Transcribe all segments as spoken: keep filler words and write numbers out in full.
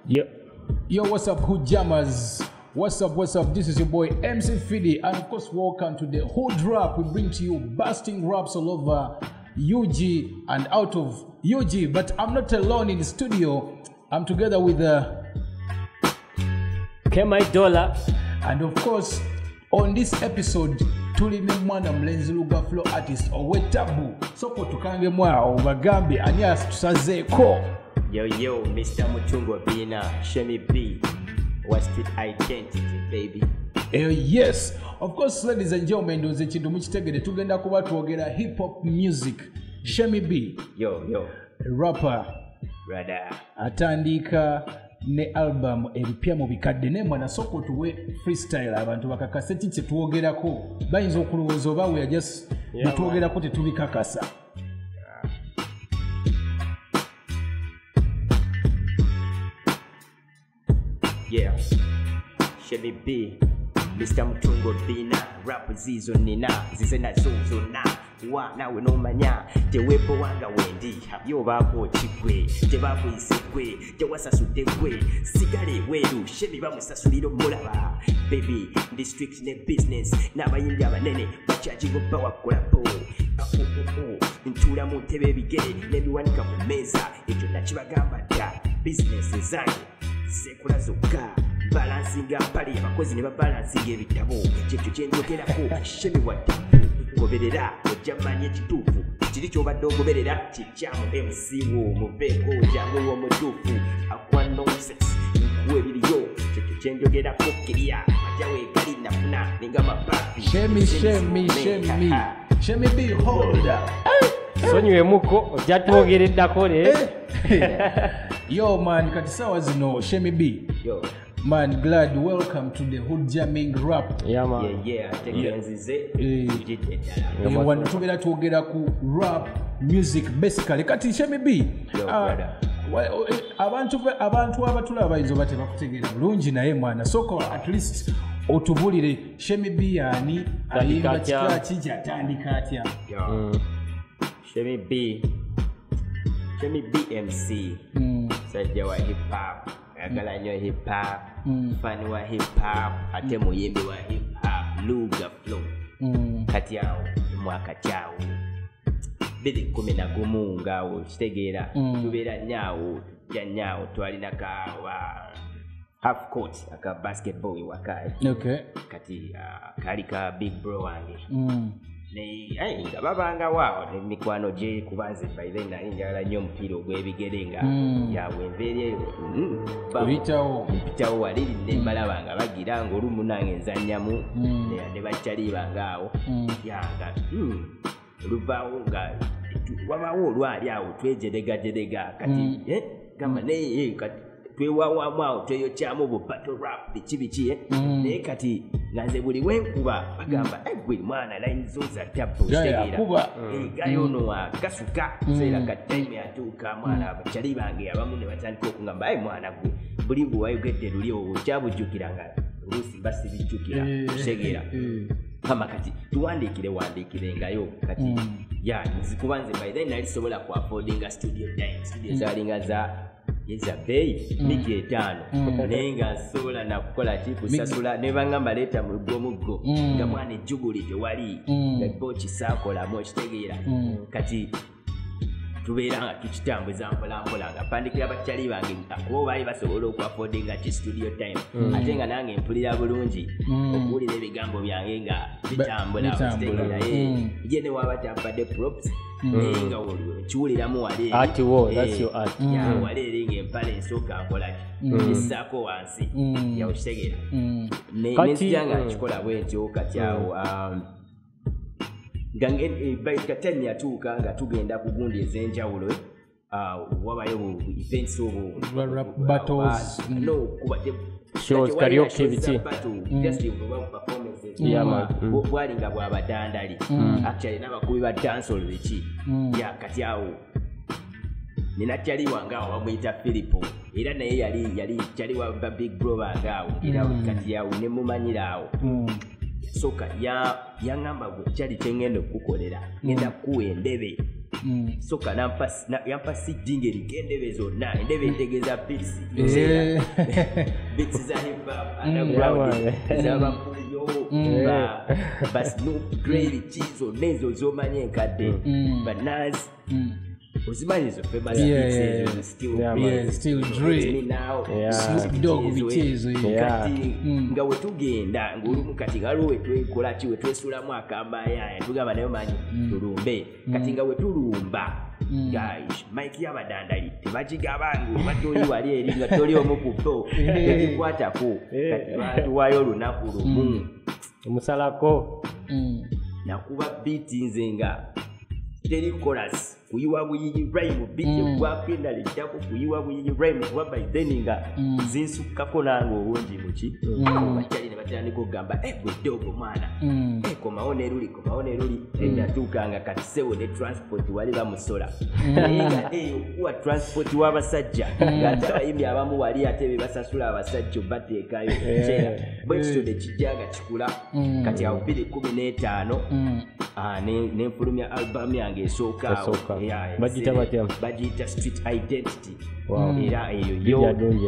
Yep. Yo, what's up, Hood Jammers? What's up, what's up? This is your boy M C Fidi, and of course, welcome to the Hood Rap. We bring to you busting raps all over U G and out of U G. But I'm not alone in the studio. I'm together with uh, Kema Dollar. And of course, on this episode, tuline mwana mlenzi lugaflo artist owe tabu. Soko tukange mwa obagambi anya tusazeko. Yo yo, Mister MUTUNGO bina SHEMY B. What street identity, baby? Uh, yes, of course, ladies and gentlemen, ndoze chintu muchitegere tugenda kuba twogera hip hop music. SHEMY B. Yo yo. Rapper. Brother. Atandika ne album ebipya mu bikadde ne mwana soko tuwe freestyle abantu bakakase kiki tuwogerako bayinza okulowooza oba we just yeah, tuwogerako tetubikakasa. Yeah, SHEMY B, Mister MUTUNGO bina, rap zizo nina, zize na zozo na, wa nawe no manya, tewepo wanga wendi, yo bako chikwe, te bako isikwe, te wasasude kwe, sigale wedu, SHEMY ba musasuliro mulaba, baby, district ne business, n'abayimbi abanene, bacharging power kolapo, ntula mu ntebe bigere, n'ebiwanika ku meza, ekyo nakibagamba dda, business zange. Sekula zoka balansinga pali abakozi ne babalansinga ebitabo kyekyo kyenjogerako SHEMY watapu goberera ojamanya ekituufu kiri kyobadde ogoberera kikyamu M C wo mubeeko jangu w'omutuufu akwa nonsense nkuwa ebiriyo kyekyo kyenjogerako kiriya majawe gali nafuna ninga mapapi SHEMY SHEMY SHEMY SHEMY B hold up sonyiwe muko ojatwogereddako le. Yo man, kati sawa zino SHEMY B. Yo man, glad welcome to the Hood Jamming Rap. Yeah man. Yeah yeah, tegenzize jidde dala. Eh wano tugera twogera ku rap music basically. Kati SHEMY B. Yo brother. Abantu abantu abatulaba bayinza bate bakutegeera bulungi naye mwana soko at least otubulire SHEMY B yani ayimba kiki kyatandika atya. Yo SHEMY B. SHEMY B M C. Mm. Sajja wa hip hop. Agala nyo hip hop. Mm. Fani wa hip hop. Ate muyimbi wa hip hop. Lugaflo. Mm. Kati awo mwaka kyawo. Bili kumi na gumu ngawo kitegeera. Mm. Tubeera nyawo tujja nyawo twalina kawa half court aka basketball wakaye. Okay. Kati uh, kali ka big bro wange. Mm. Ne ai nga babanga wao ne mikwano je kubanze by then na njala nyo mpiro gwebigere nga mm. ya wemberye mm. Bitawo bitawo waliri ne balabanga bagira ngo lumu nange nzanyamu mm. ne ne bachali bangawo mm. yanga mm. lubawo nga wabawo lwali awo twejedega jedega kati mm. eh kama ne eh kati twewawa mwao teyo kyamu bu battle rap bichi bichi eh mm. ne kati nanze buli wenkuba bagamba mm. egwe mwana line zoza tabu stegira eh gayo no akasuka mm. sera ka time atuka mwana abachali bange abamu ne batandika okungamba ai mwana gwe buli bwo wayogedde luli okyabujjukiranga olusi basi bijjukira stegira kama kati tuwandikire wandikire ngayo kati mm. ya nzikubanze by then nali sobola ku affordinga studio time studio mm. zalinga za yeza bei mm. miki etano mm. nenga sola na kukola chipu sasula ne bangamba leta mu gomugo mm. nga mwana ejuguli tewali mm. nga bochi sakola mo kitegeera mm. kati tubeera tukitambuza mpola mpola nga pandikira abachali bange akubo bali basobola okuaffordinga chi studio time mm. ate nga nange mpulira bulungi mm. okuwulira ebigambo byange nga bitambula kitegeera mm. ye ne waba tampadde props mm. nga woliwe kiwuliramu wali art wo that's your art ya mm. wali eringa empale ensooka nkola mm. esaako wansi mm. ya okitegeera mm. nezijanga kikola bwentyo kati awo um, gange by katani yatuuka nga tugenda ku gundi ezenjawulo uh wabayo events obo battles uh, no kuba shows karaoke biti just about performances yeah man bwali nga bwa badandali actually nabakubi ba dancehall biki ya kati awo nina kyali wangawo bamuyita Filipo era naye yali yali kyali wa big bro bangawo era kati yawo ne mumanyirawo soka ya yangamba gwe kyali kyengendo kukolera ngenda kuwa endebe soka nampa yampa CD ng'erigende zonna endebe entegeza beats beats za hip hop underground z'abapuyo ba ba Snoop Great chizo nezo zomanye enkadde banazi Uzimanyi zo famous beats still yeah still Dre Snoop Dogg bitezo kati nga wetugenda ng'olumu kati nga luwe twekola ki wetwesulamu akamba yaya tugamba nayo manyi tulumbe kati nga wetulumba guys Mike y'abadandali tebagigabangu batoli wali eri nga toli omukupo tekikwatako kati batuwayo olunaku lumu omusalako nakuba beat nze nga teri chorus kuyiwa buyigi rhyme beat gwapenda lijako kuyiwa buyigi rhyme kuba by then nga zinsukako nange obungi muki bachali ne batandika okugamba eh budogo mwana eh komaone ruli komaone ruli enatuukanga kati sewo ne transport wali bamusola nga eh okuwa transport w'abasajja ng'ate abayimbi abamu wali ate be basasula abasajja bateekayo kyera bwekityo ne kijjaga kikula kati awo bbiri kumi n'etaano nenfulumya album yange esooka bagita batya bagita street identity era eyo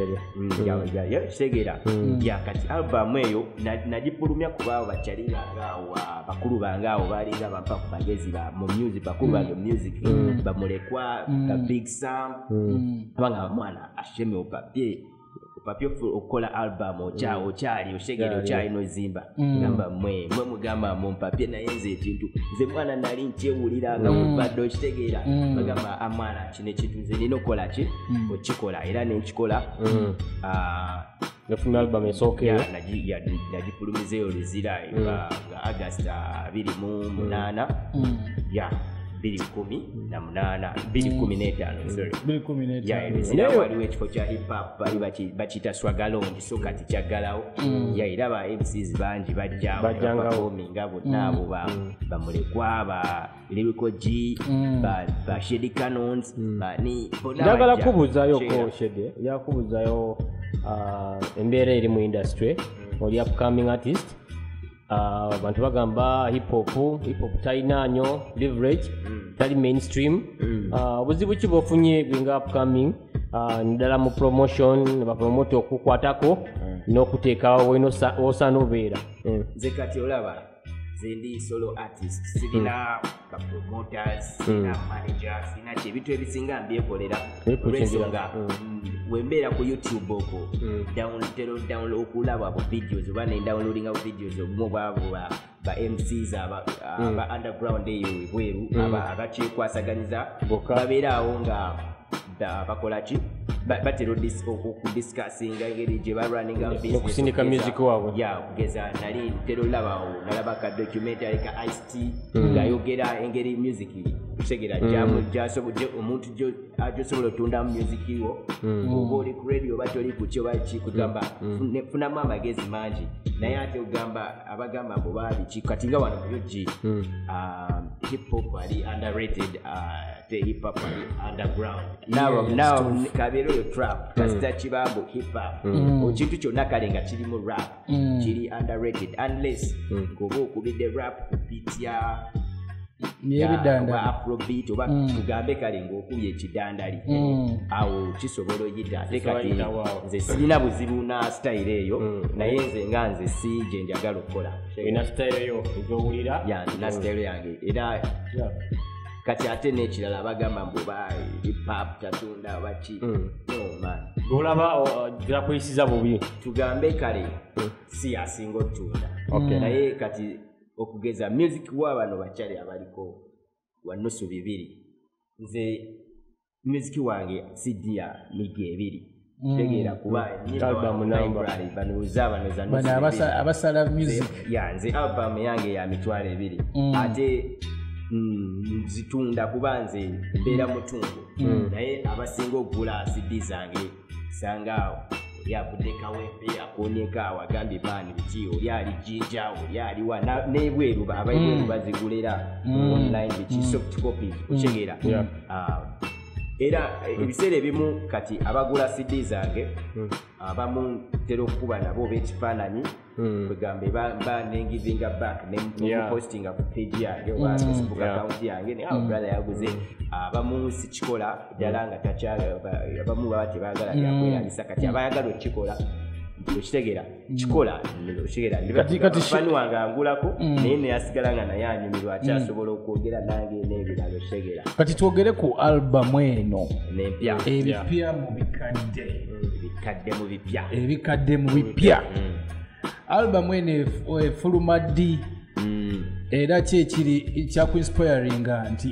yo kitegeera kati album eyo nagifulumya kubaawo bakyalingangaawo bakulu bangeawo baalinga bampa ku bagezi mu music bakulu bange music bamulekwa ba Big Sam abanga mwana asheme opapye papyo okola album ocha ochali oshegere ochali no zimba gamba mwe mwe mugamba mu papye na yenze ekintu nze mwana nali nkyewulira nga mubadde okitegera bagamba amwana kine kintu nze nina okola ki okikola era nenkikola nefuna album esookeyo nagifulumizeyo luzira nga August abiri mu munaana ya bili kumi na munana bili kumi n'etaano sorry bili kumi n'etaano ya waliwo ekifo kya hip hop bali bakiyita swagalondi so kati kyaggalawo ya era ba M Cs bangi bajja baperforminga bonna abo bamulekwa ba Lyrical G ba Shady Canons bani njagala kubuuzayo ko Shady yakubuuzayo embeera eri mu industry oli upcoming artist abantu bagamba hip hop hip hop talina nnyo leverage tali mainstream obuzibu ki bwofunye bwinga upcoming ndala mu promotion bapromote okukwatako n'okuteekawo weno osaana obeera nze kati olaba nze ndi solo artist sirina bapromoters sirina managers sirina ki ebintu ebisinga mbyekolera olw'ensonga wembeera ku YouTube okwo download okulaba abo videos oba ne downloadinga videos obumu bwabo ba M Cs aba underground eyo ebweru abakikwasaganyiza babeera awo nga bakola ki batero okudiscussinga engeri gye barunninga okusindika music waabwe ya kugeza nali ntero labawo nalaba ka documentary ka Ice-T ngayogera engeri music kutegera jamu jasobodde omuntu jo ajosobola otunda music wo oba oli ku radio batoli ku kyo baki kugamba funamu amagezi mangi naye ate ogamba abagamba mbo baali ki kati nga wano mu U G hip hop ali underrated the hip hop ali underground now now kabero yo trap kasita kibambo hip hop okintu kyonna kale nga kiri mu rap kiri underrated unless ngoba okubidde rap kupitya yebidanda afrobeat oba tugambe kale ng'okubye ekidandali awo kisobola oyita ate kati nze sirina buzibu na style eyo naye nze nga nze si gye njagala okukola ina style eyo gy'owulira ya na style yange era kati ate n'ekirala bagamba mbu ba hip hop tatunda baki no man olaba girakuyisiza bubi tugambe kale si asinga otunda naye kati okugeza music w'abano bakyali abaliko wanusu bibiri nze music wange C D ya migi ebiri tegeera kuba album library banuuza banoza bana abasala music ya nze album yange ya mitwalo ebiri ate nzitunda kuba nze mbeera mutungo naye abasinga okugula C D zange sangaawo yabudde kawempe akonyeka awagambye maani biki oli ali jinja oli aliwa nebweru abaibweru bazigulira online biki soft copies okyegera era ebiseera ebimu kati abagula C D zange abamu tero okuba nabo b'ekifaananyi kwegamba ba nengivinga back nemupostinga ku page yange oba Facebook account yange ne awo brother yaguze abamu sikikola ddala nga takyala abamu baba tebaagala byakwerabisa kati abayagala okikola okitegeera kikola okitegeera fani wange angulako naye neyasigala nga naye anyumirwa akyasobola okwogera nange n'ebirala okitegeera kati twogere ku albamu eno n'empya ebipya mu bikadde ebikadde mu bipya ebikadde mu bipya albamu eno efuluma ddi era ki ekiri kyakuinspiringa nti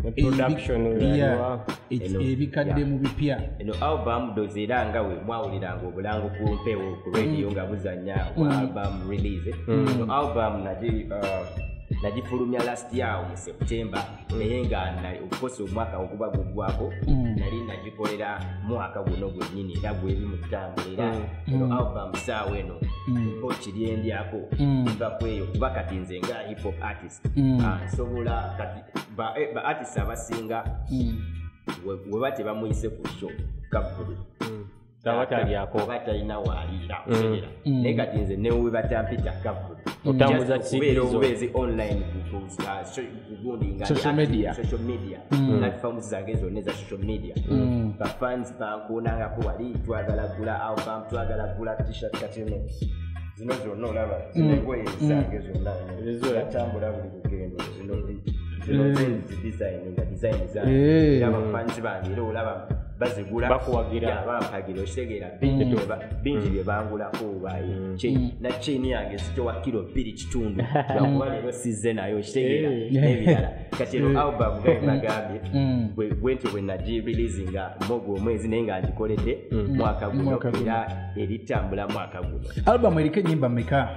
ebikadde mu bipya eno album doze era nga we mwawuliranga obulango ku mpewo ku radio nga buzanya album release eno album nagifulumya last year mu September naye nga okukosa omwaka okuba gugwako nali nagikolera mwaka guno gwennyini era gwebi mu kutambulira eno album saawa eno ko kiri endyako nva kweyo kuba kati nze nga hip hop artist nsobola kati ba artist abasinga we bate bamuyise ku show kabulu tabataliyako batalina waliira okutegera naye kati nze newe batampita kabulu otambuza kibizo ubezi online kugundi nga social media social media platforms zange zonna za social media ba fans bankunanga ko wali twagala gula album twagala gula t-shirt katino zino zonna olaba zinengoye zange zonna ezo yatambula buli lugendo zino zino design nga design zange aba fans bange era olaba bazigula bakuwagira bampagira okitegeera bingi bye bangulako bayi na chain yange zitowa kilo bbiri kitundu bakuba leero sizze nayo okitegeera n'ebirala kati eno album nga bagambye bwentyo bwe nagi releasinga mogo omwezi naye nga ngikoledde mwaka guno era eritambula mwaka guno. Album eriko ennyimba mmeka?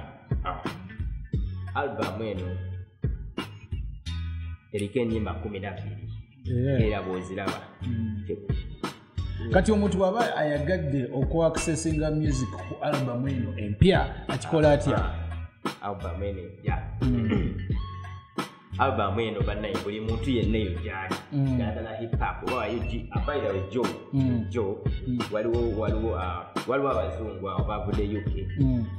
Album eno eriko ennyimba kumi na bbiri era bw'oziraba. Kati omuntu bw'aba ayagadde okwaccessinga music ku album eno empya akikola atya? Album eno empya album eno bannaye buli muntu yenna eyo gyali yagala hip hop oba abaira we jo jo waliwo waliwo waliwo abazungu abo bavudde U K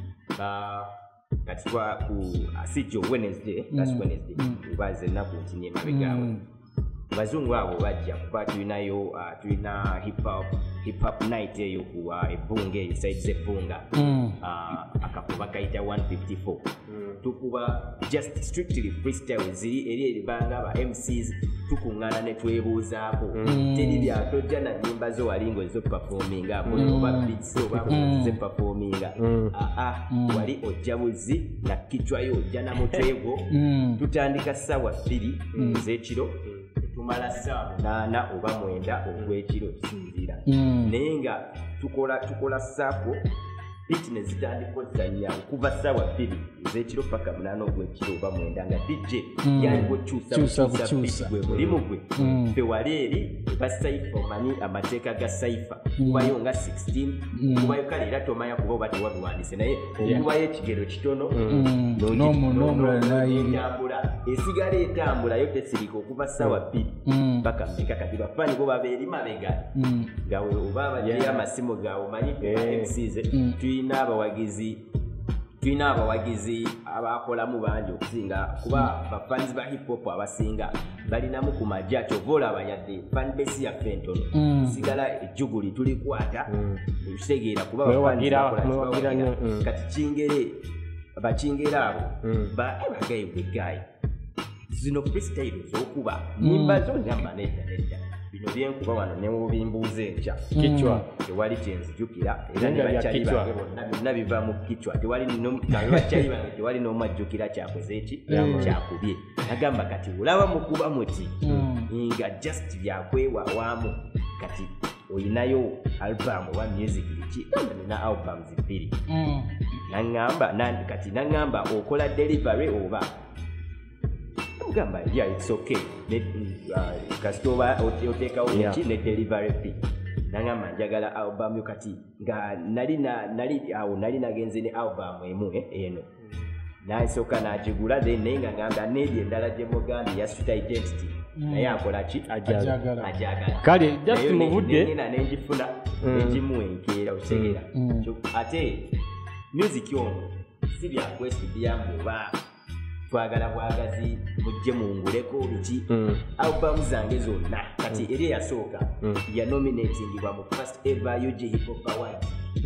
kati twa ku asijo Wednesday last Wednesday baze ennaku nti emabegaawe abazungu abo bajja kuba tulinayo tulina hip hop hip hop night eyo ku ebbunga eyo side z'ebbunga akakuba kayita one fifty-four tukuba just strictly freestyle ziri eri eribanga aba M Cs tukuŋŋaana ne twebuuzaako teri byatojja na nnyimba zo walingo ezo performinga abo oba beats oba ze performinga aa wali ojja buzi na kichwayo ojja na mutwego tutandika ssaawa bbiri ez'ekiro tumala ssaawa munaana oba mwenda ogw'ekiro kisinziira naye nga tukola tukola saako beat ne zitandika ozzanya okuva ssaawa bbiri ez'ekiro paka munaana ogw'ekiro oba mwenda nga D J yaliko kyusa bukyusa gwe mulimu gwe ffe wali eri ba saifa omanyi amateeka ga saifa kubayo nga sixteen kubayo kale era tomanya kuba oba tewabiwandise naye okubayo ekigero kitono n'entambula esigala etambula yo tesirika okuva ssaawa bbiri paka mmeka kati bafaani bo baba eri mabega gawe oba abajeyo amasimu gawe omanyi M Cs tulina abawagizi tulina abawagizi abakolamu bangi okusinga kuba bafanzi ba hip hop abasinga balinamu ku majja kyova olaba yadde fanbase yaffe entono sigala ejjuguli tulikwata ekitegeera kuba bafanzi kati kingere bakingera abo bagayi bwegayi zino freestyle z'okuba nyimba zo nyamba nedda nedda bino byenkuba wano newobimbuuza enkya kichwa tewali kyenzijukira era nebakyali bange bonna byonna biva mu kichwa tewali bakyali bange tewali n'omwajjukira kyakoze eki kyakubye nagamba kati olaba mukuba muti nga just byakwewawaamu kati olinayo album oba music liki nina albums bbiri naŋŋamba kati naŋŋamba okola delivery oba gamba yeah it's okay ne kasitoba oteekawo neki ne delivery fee nangamba njagala album yo kati nga nali na nali awo nali nagenze ne album emu eno naisooka n'agigula then naye nga ngamba n'eri endala gye mugambye ya street identity naye akola ki Ajagala. ajagala kale just mu budde nina nenjifuna nenjimu enkeera okitegera ate music ono si byakwesibyamu oba twagala bwagazi mujje munguleko biki albamu zange zonna kati eri eyasooka yanominatingibwa mu first ever U G Hip Hop Award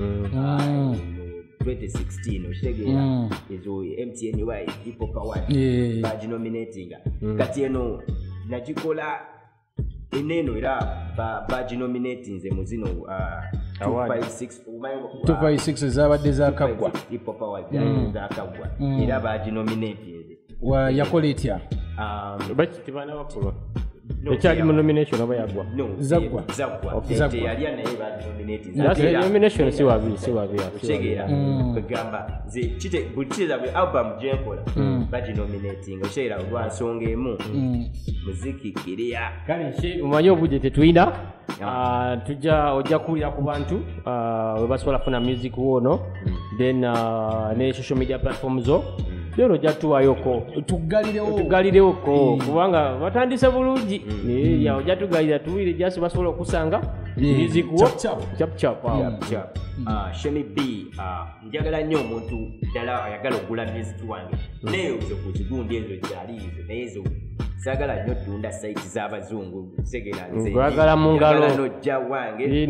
twenty sixteen okitegera ezo M T N Y Hip Hop Award baginominatinga kati eno nagikola eneno era baginominatinze mu zino two five six zabadde zakagwa Hip Hop Award zakagwa era baginominatinze yakola etya bakitibana bakulwa ekyali mu nomination oba yagwa zagwa teyali naye baginominatinze nomination si wabi si wabi okitegera kugamba nze kite buli kiza bwe album gyenkola baginominatinga okitegera olwansonga emu muziki kiriya kale omanyi obudde tetulina tujja ojja kuwulira ku bantu we basobola kufuna music wono then ne social media platforms zo then ojja tuwayoko tugalirewoko kubanga batandise bulungi ojja tugalira tuwire jasi basobola okusanga music wo chap chap Shemy B njagala nnyo omuntu ddala ayagala okugula music wange naye ozo ku kigundi ezo gyaliizo naye ezo sagala nnyo tunda site z'abazungu segera nze gwagala mu ngalo nojja wange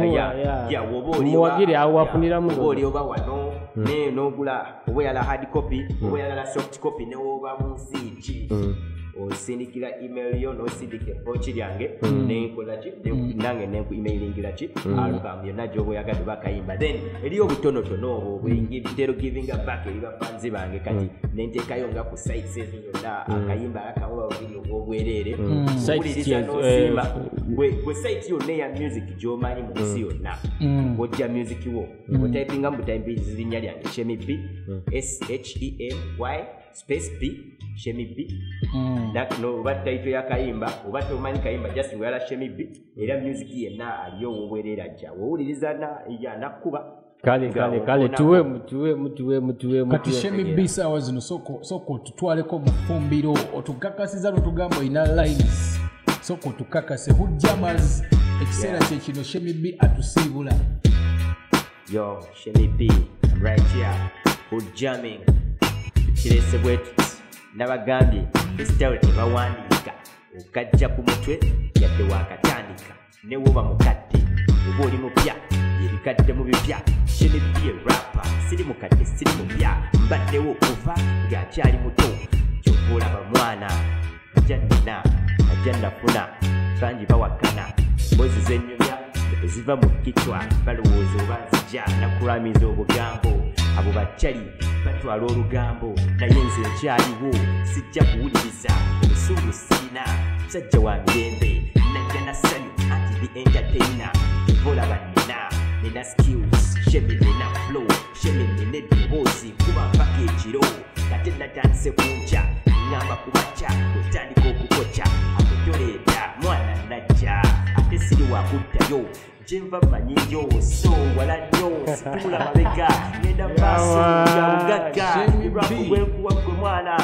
muwagire awo wafuniramu oba oli oba wano naye n'ogula oba oyala hard copy oba oyala soft copy newoba mu nsi ki osindikira email yo nosindika epochi lyange nenkola ki nange nenku emailingira ki album yonna gyoba oyagala bakayimba then eriyo obutonotono obwo bwengibitero giving back eri bafanzi bange kati nenteekayo nga ku sites ezo zonna akayimba akawoba obubiri obwobwereere owuliriza nosima bwe site yonna eya music gyomanyi mu nsi yonna ojja music wo otypinga mu butayimbizi linnya lyange Shemy B S H E M Y space B Shemy B that no oba title ya kayimba oba tomanyi kayimba just ngwala Shemy B era music yenna aliyo wobwerera jja wowuliriza na ya nakuba kale kale kale tuwe mutuwe mutuwe mutuwe kati Shemy B sawa zino soko soko tutwaleko mufumbiro otukakasiza lutugamba ina lines soko tukakase hood jammers ekiseera kye kino Shemy B atusibula yo Shemy B I'm right here hood jamming kirese bwetu nabagambye esitawuli tebawandiika okajja ku mutwe yadde wakatandika ne woba mukadde oba oli mupya ebikadde mu bipya Shemy B rapa siri mukadde siri mupya mbaddewo okuva ng'akyali muto kyova olaba mwana ajja nnina ajja nafuna bangi bawakana mbozi z'ennyumya eziva mu kicwa balowooza oba nzija nakulamiza obugambo abo bakyali batwala olugambo naye nze nkyaliwo sijja kuwuliriza obusungu sirina musajja wa mirembe najja nasanyu anti the entertainer evolaba nina nina skills Shemy nina flow Shemy nina eddoboozi kuba mpaka ekiro kate natandise kunca ngamba ku makya otandika okukoca akutoleeta mwana najja ate siri wakuddayo Jimva manyiyo so wala nyo situla mabega ngenda maso ya ugaga rapu kwa mwana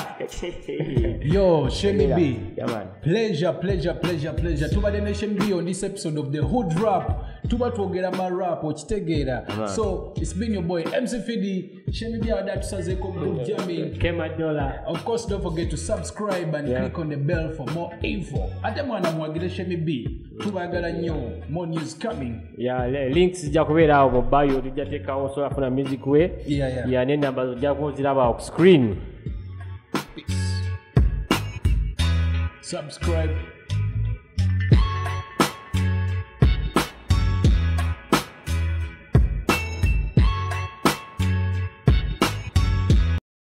yo Shemy B pleasure pleasure pleasure pleasure tubade ne Shemy B on this episode of the Hood Rap tuba twogera ma rap okitegeera so it's been your boy M C Fidi Shemy B ada tusazeko mu jamming kema dollar of course don't forget to subscribe and yeah. click on the bell for more info ate mwana mwagire Shemy B tubagala nnyo more news coming ya yeah, links zija kubeera awo mu bio tujja teekawo so afuna music we yeah, yeah. ya ne namba zojja kuziraba ku screen peace subscribe